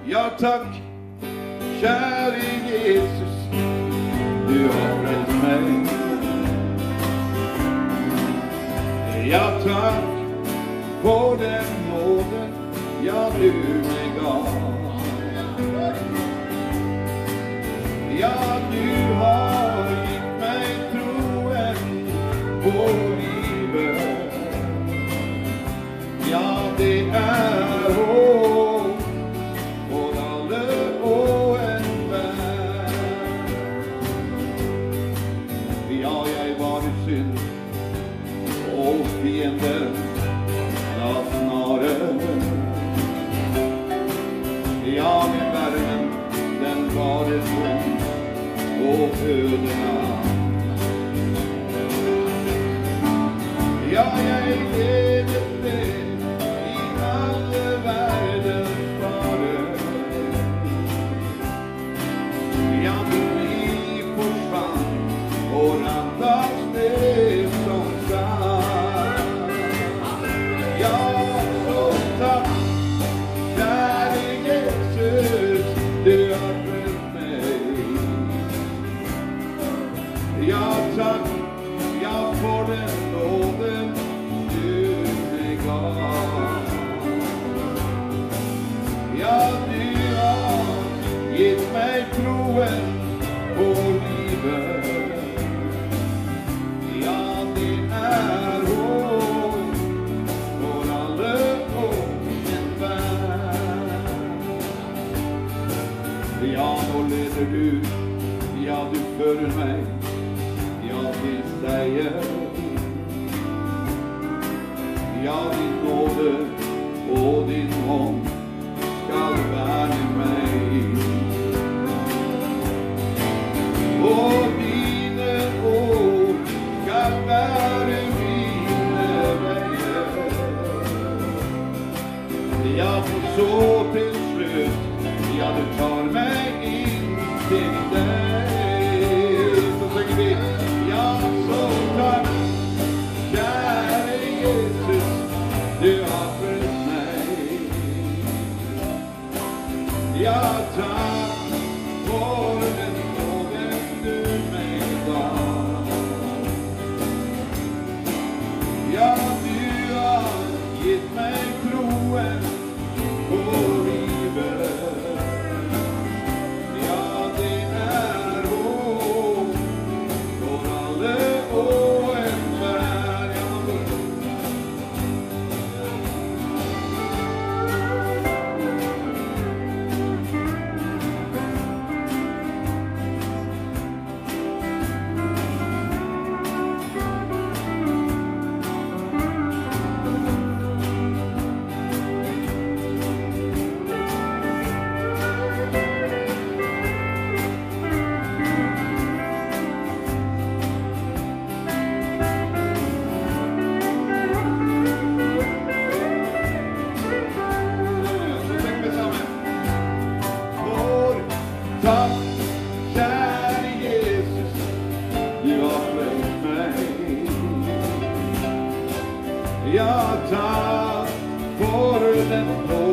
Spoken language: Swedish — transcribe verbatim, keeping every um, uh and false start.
Ja tack, käre Jesus, du har frälst mig. Ja tack för den nåden jag du mig gav. Ja, du har gett mig troen på livet. Ja, det är hopp och alle och en värld. Ja, jag var i synd och fienden la snaren. Ja, min världen, den var det tom och ödena. Ja, jag levde i alla världens farer. Ja, mitt liv försvann och rantas det som sant. Ja, så tack, käre Jesus, du har frälst mig. Ja, tack, jag får den nåden du mig gav. Ja, du har gett mig troen på livet. Ja, det är hopp för alla och en värld. Ja, då leder du, ja, du för mig, ja, vi säger. Ja, din nåde och din hånd skall värna mig. Och dina ord skall bära mina vägar. Ja, för så till slut, ja, du tar mig in till dig. Så säger vi, ja, så tack, käre Jesus, du har frälst mig. Ja, tack för den nåden du mig gav. Ja, du har gett mig troen på livet. Ja, det är hopp för alla och en värld. Tack, käre Jesus, du har frälst mig. Ja, tack för den